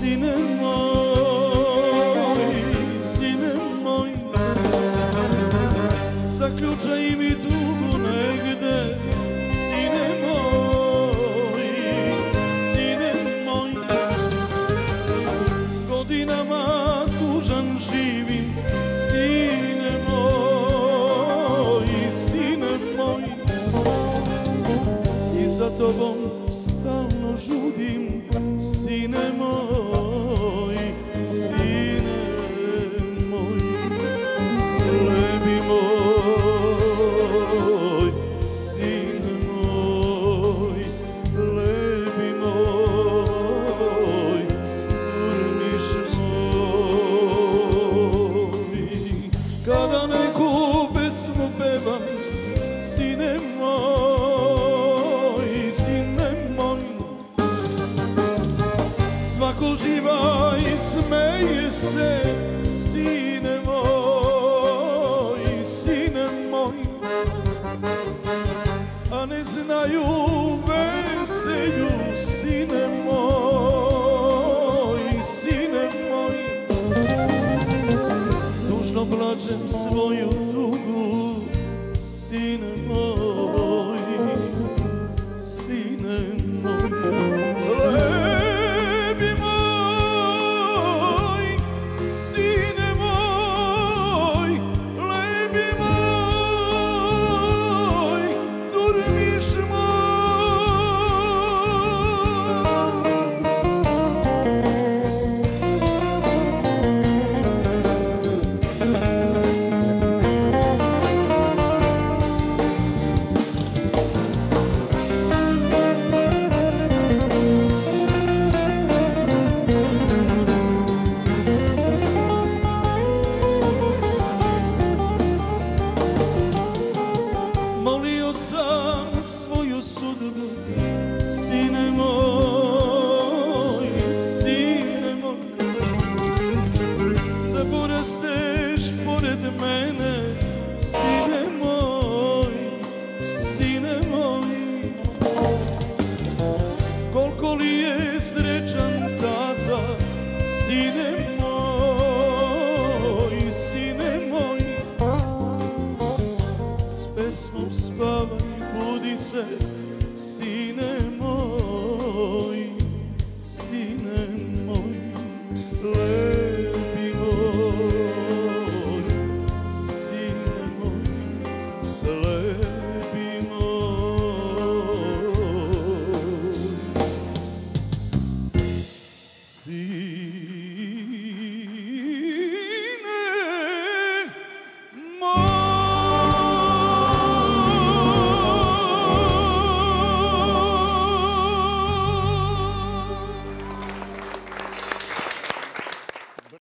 sine moj, zaključaj mi tugu negde, sine moj, godinama tužan živim, sine moj, i za tobom stalno žudim, sine moj, lebi moj, sine moj, lebi moj, urmiš moj. Kada neku pesmu pevam, sine moj, svako živa i smeje se, sine moj, a ne znaju veselju, sine moj, tužno plačem svoju tugu, sine moj, lebi moj, sine moj, lebi moj, durmiš moj. Molio sam svoju sudbu, sine moj, da porasteš pored mene, sine moj, koliko li je srećan tata, sine moj, s pesmom spavaj, budi se, sine moj, lebi moj, sine moj, lebi moj,